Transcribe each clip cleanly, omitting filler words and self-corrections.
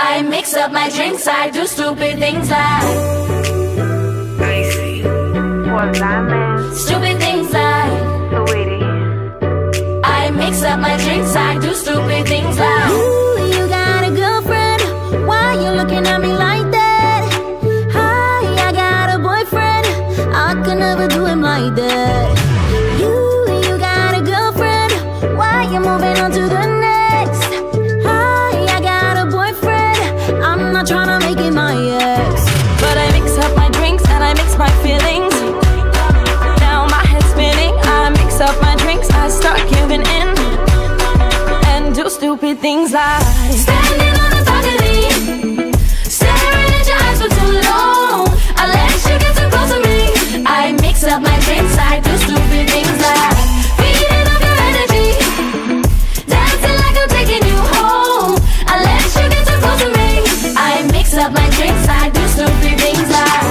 I mix up my drinks, I do stupid things like Icy, for diamonds, stupid things like sweetie. I mix up my drinks, I do stupid things like Ooh, you got a girlfriend, why you looking at me like that? Hi, I got a boyfriend, I could never do him like that. You got a girlfriend, why you moving on to the next? Hi, I got a boyfriend, I'm not tryna make it my ex. but I mix up my drinks and I mix my feelings. Now my head's spinning, I mix up my drinks, I start giving in and do stupid things like standing on the balcony, staring at your eyes for too long. I let you get too close to me. I mix up my drinks, I do stupid things like feeding off your energy, dancing like I'm taking you home. I let you get too close to me. I mix up my drinks, I do stupid things like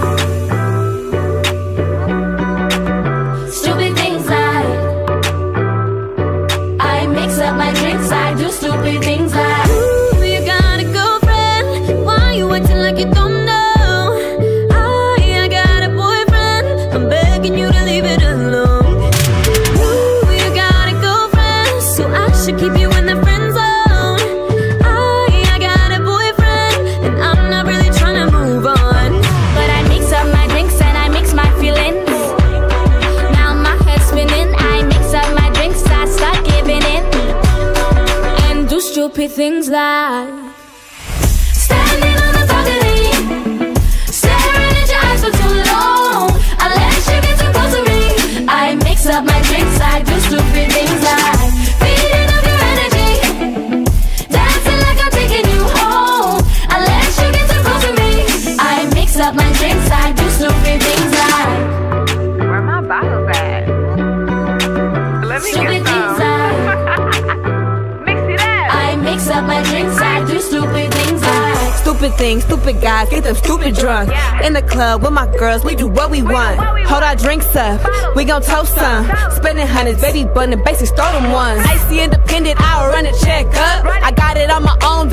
stupid things like I mix up my drinks, I do stupid things like Ooh, you got a girlfriend, why you acting like you don't know? I got a boyfriend, I'm begging you to leave it alone. Ooh, you got a girlfriend, so I should keep you in the friend zone. I got a boyfriend, and I'm not really trying to move on. but I mix up my drinks and I mix my feelings. Now my head's spinning, I mix up my drinks, I start giving in and do stupid things like standing on the balcony, staring at your eyes for too long. I let you get too close to me. I mix up my drinks, I do stupid things like feeding off your energy, dancing like I'm taking you home. I let you get too close to me. I mix up my drinks, I do stupid things like Where my bottles at? Let me stupid get things some. like Mix it up. I mix up my drinks, I do stupid things like Stupid things, stupid guys, get them stupid drunk. In the club with my girls, we do what we want. Hold our drinks up, we gon' toast some. Spending hundreds, baby, but the basics, throw them ones. Icy independent, I'll run a check up. I got it on my own